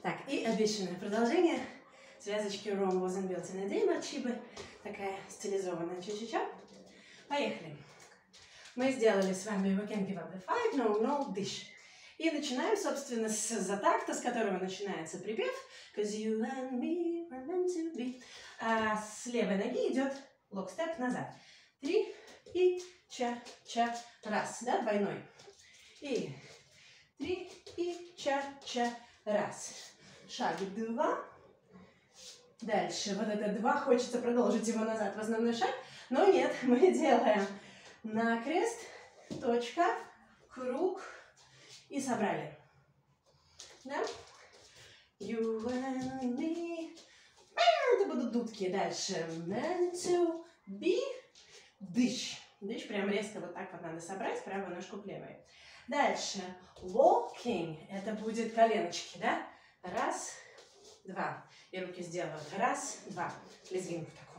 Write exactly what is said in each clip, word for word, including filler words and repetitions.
Так, и обещанное продолжение. Связочки Rome wasn't built in a day, марчибы. Такая стилизованная ча-ча-ча. Поехали. Мы сделали с вами We can give up the fight, no, no, dish. И начинаем, собственно, с затакта, с которого начинается припев. Cause you and me were meant to be. А с левой ноги идет локстеп назад. Три и ча-ча. Раз, да, двойной. И три и ча-ча. Раз. Шаг два. Дальше. Вот это два. Хочется продолжить его назад в основной шаг. Но нет, мы делаем накрест, точка, круг и собрали. Да? You and me. Это будут дудки. Дальше. Meant to be. Дыш. Дыш прям резко вот так вот надо собрать. Правую ножку к левой. Дальше. Walking. Это будет коленочки, да? Раз, два. И руки сделаю. Раз, два. Лезгинку такую.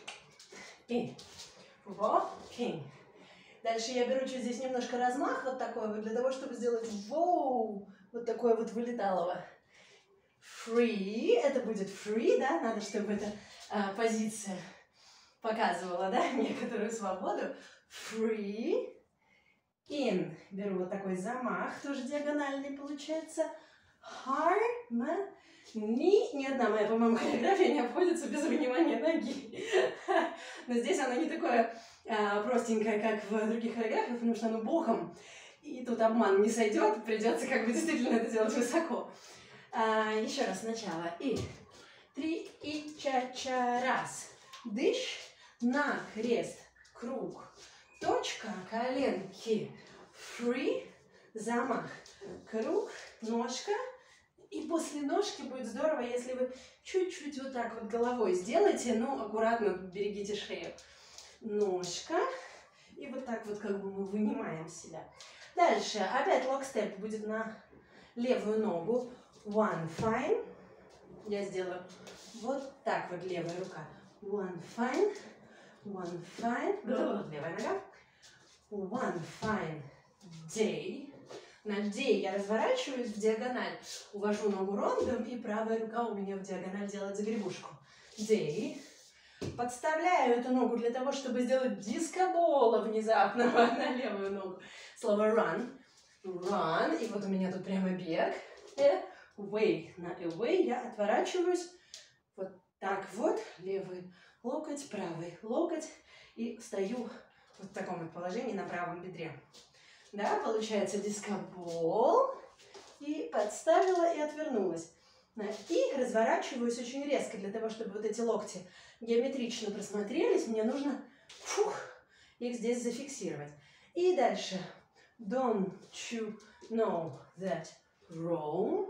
И walking. Дальше я беру чуть здесь немножко размах, вот такой вот, для того, чтобы сделать воу. Вот такое вот вылеталово. Free. Это будет free, да? Надо, чтобы эта а, позиция показывала, да, некоторую свободу. Free. In. Беру вот такой замах, тоже диагональный получается. Harmony. Ни одна моя, по-моему, хореография не обходится без внимания ноги. Но здесь она не такое а, простенькое, как в других хореографиях, потому что оно боком. И тут обман не сойдет, придется как бы действительно это делать высоко. А, еще раз сначала. И три, и ча-ча, раз. Дыш, на крест, круг, точка, коленки, free, замах, круг, ножка. И после ножки будет здорово, если вы чуть-чуть вот так вот головой сделаете, но аккуратно берегите шею. Ножка. И вот так вот как бы мы вынимаем себя. Дальше опять локстеп будет на левую ногу. One fine. Я сделаю вот так вот левая рука. One fine. One fine. Вот левая нога. One fine day. На day я разворачиваюсь в диагональ, увожу ногу рондом, и правая рука у меня в диагональ делает загребушку. Day. Подставляю эту ногу для того, чтобы сделать дискобола внезапного на левую ногу. Слово run. Run. И вот у меня тут прямо бег. Away. На away я отворачиваюсь. Вот так вот. Левый локоть, правый локоть. И стою вот в таком вот положении на правом бедре. Да, получается дискобол. И подставила и отвернулась. И разворачиваюсь очень резко. Для того, чтобы вот эти локти геометрично просмотрелись, мне нужно фух, их здесь зафиксировать. И дальше. Don't you know that Rome?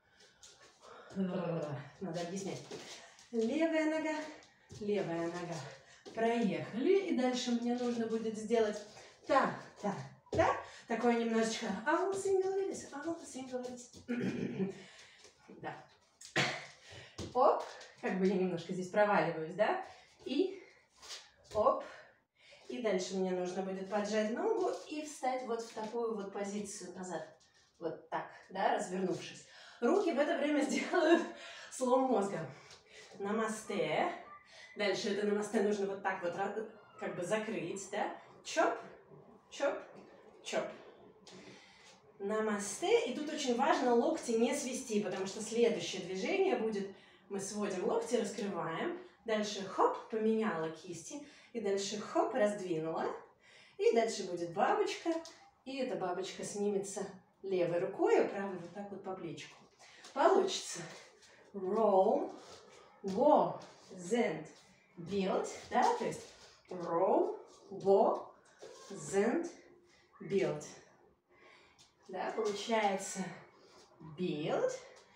Надо объяснять. Левая нога, левая нога. Проехали. И дальше мне нужно будет сделать та, та, та. Такое немножечко all single ladies, all single ladies. Да. Оп. Как бы я немножко здесь проваливаюсь, да? И оп. И дальше мне нужно будет поджать ногу и встать вот в такую вот позицию назад. Вот так, да, развернувшись. Руки в это время сделают слом мозга. Намасте. Дальше это намасте нужно вот так вот как бы закрыть, да? Чоп, чоп, чоп. Намасте. И тут очень важно локти не свести, потому что следующее движение будет, мы сводим локти, раскрываем. Дальше хоп, поменяла кисти. И дальше хоп, раздвинула. И дальше будет бабочка. И эта бабочка снимется левой рукой, а правой вот так вот по плечику. Получится. Roll, go, then, build. Да, то есть roll, go, then, build. Да, получается build.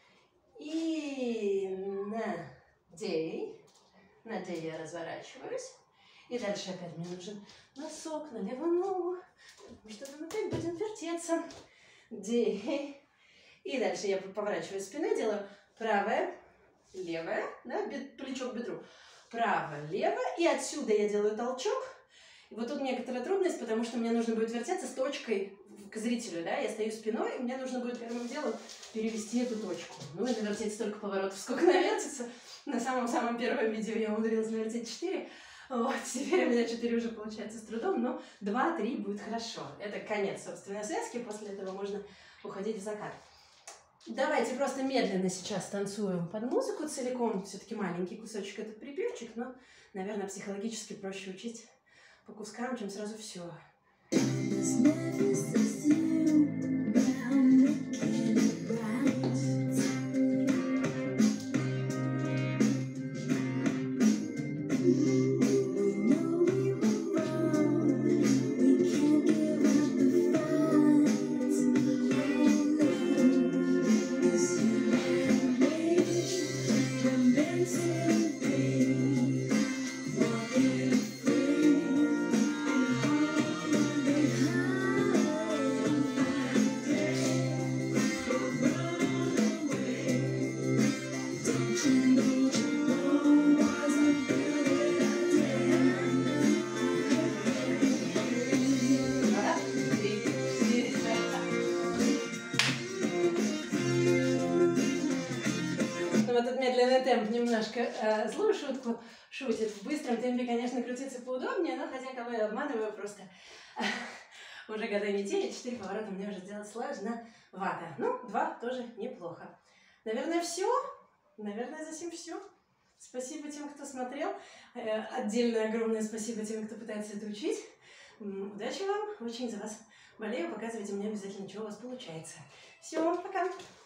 И на day. На day я разворачиваюсь. И дальше опять мне нужен носок на левую ногу. Потому что мы опять будем вертеться. Day. И дальше я поворачиваю спиной, делаю правая, левая, да, плечо к бедру. Право, лево. И отсюда я делаю толчок. И вот тут некоторая трудность, потому что мне нужно будет вертеться с точкой к зрителю, да, я стою спиной, и мне нужно будет первым делом перевести эту точку. Ну, и навертеть столько поворотов, сколько навертится. На самом-самом первом видео я умудрилась навертеть четыре. Вот, теперь у меня четыре уже получается с трудом, но два-три будет хорошо. Это конец собственной связки, после этого можно уходить в закат. Давайте просто медленно сейчас танцуем под музыку целиком. Все-таки маленький кусочек этот припевчик, но, наверное, психологически проще учить по кускам, чем сразу все. Этот медленный темп немножко э, злую шутку шутит. В быстром темпе, конечно, крутиться поудобнее, но хотя кого я обманываю, просто э, уже года метели, четыре поворота мне уже сделать сложновато. Ну, два тоже неплохо. Наверное, все. Наверное, за сим все. Спасибо тем, кто смотрел. Э, отдельное огромное спасибо тем, кто пытается это учить. Удачи вам. Очень за вас болею. Показывайте мне обязательно, что у вас получается. Все, пока.